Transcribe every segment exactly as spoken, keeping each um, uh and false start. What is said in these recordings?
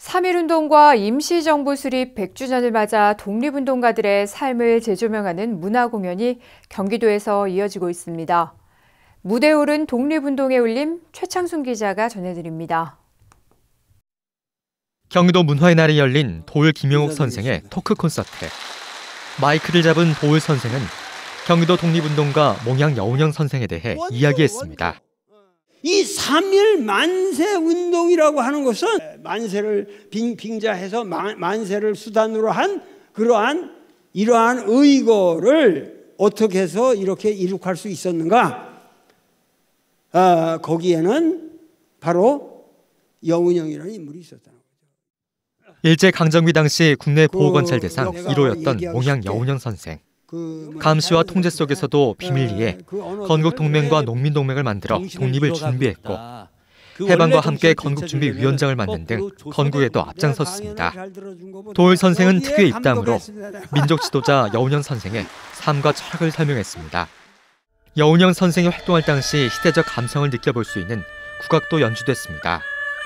삼일운동과 임시정부 수립 백 주년을 맞아 독립운동가들의 삶을 재조명하는 문화공연이 경기도에서 이어지고 있습니다. 무대에 오른 독립운동의 울림 최창순 기자가 전해드립니다. 경기도 문화의 날에 열린 도울 김용옥 선생의 토크 콘서트. 마이크를 잡은 도울 선생은 경기도 독립운동가 몽양 여운형 선생에 대해 이야기했습니다. 이 삼일 만세 운동이라고 하는 것은 만세를 빙, 빙자해서 만, 만세를 수단으로 한 그러한 이러한 의거를 어떻게 해서 이렇게 이룩할 수 있었는가? 아, 거기에는 바로 여운형이라는 인물이 있었다는 거죠. 일제강점기 당시 국내 보호관찰 대상 일 호였던 몽양 여운형 선생. 감시와 통제 속에서도 비밀리에 건국동맹과 농민동맹을 만들어 독립을 준비했고 해방과 함께 건국준비위원장을 맡는 등 건국에도 앞장섰습니다. 도울 선생은 특유의 입담으로 민족 지도자 여운형 선생의 삶과 철학을 설명했습니다. 여운형 선생이 활동할 당시 시대적 감성을 느껴볼 수 있는 국악도 연주됐습니다.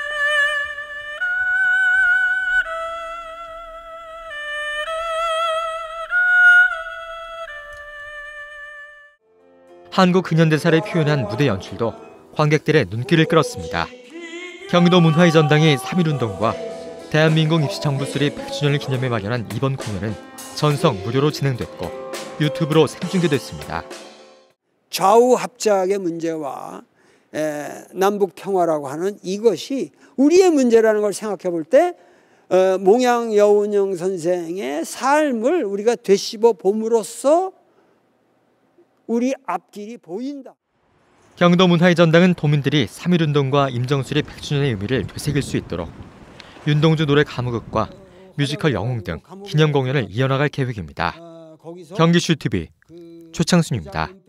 한국 근현대사를 표현한 무대 연출도 관객들의 눈길을 끌었습니다. 경기도 문화의 전당이 삼일운동과 대한민국 임시정부 수립 백 주년을 기념해 마련한 이번 공연은 전성 무료로 진행됐고 유튜브로 생중계됐습니다. 좌우 합작의 문제와 에, 남북 평화라고 하는 이것이 우리의 문제라는 걸 생각해 볼 때 어, 몽양 여운형 선생의 삶을 우리가 되씹어 봄으로써 우리 앞길이 보인다. 경기도 문화의 전당은 도민들이 삼일운동과 임정수립 백 주년의 의미를 되새길 수 있도록 윤동주 노래 가무극과 뮤지컬 영웅 등 기념 공연을 이어나갈 계획입니다. 경기슈티비 최창순입니다.